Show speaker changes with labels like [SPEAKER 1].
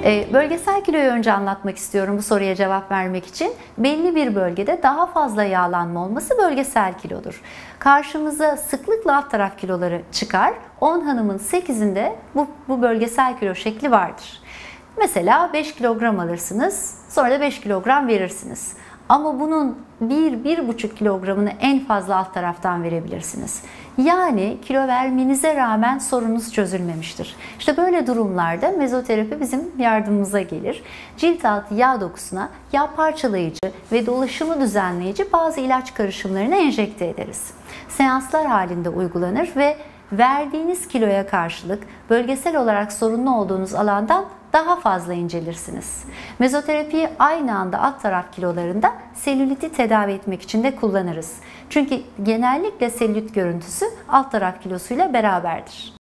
[SPEAKER 1] Bölgesel kiloyu önce anlatmak istiyorum bu soruya cevap vermek için. Belli bir bölgede daha fazla yağlanma olması bölgesel kilodur. Karşımıza sıklıkla alt taraf kiloları çıkar. 10 hanımın 8'inde bu bölgesel kilo şekli vardır. Mesela 5 kilogram alırsınız, sonra da 5 kilogram verirsiniz. Ama bunun 1-1,5 kilogramını en fazla alt taraftan verebilirsiniz. Yani kilo vermenize rağmen sorununuz çözülmemiştir. İşte böyle durumlarda mezoterapi bizim yardımımıza gelir. Cilt altı yağ dokusuna yağ parçalayıcı ve dolaşımı düzenleyici bazı ilaç karışımlarını enjekte ederiz. Seanslar halinde uygulanır ve verdiğiniz kiloya karşılık bölgesel olarak sorunlu olduğunuz alandan daha fazla incelirsiniz. Mezoterapiyi aynı anda alt taraf kilolarında selüliti tedavi etmek için de kullanırız. Çünkü genellikle selülit görüntüsü alt taraf kilosuyla beraberdir.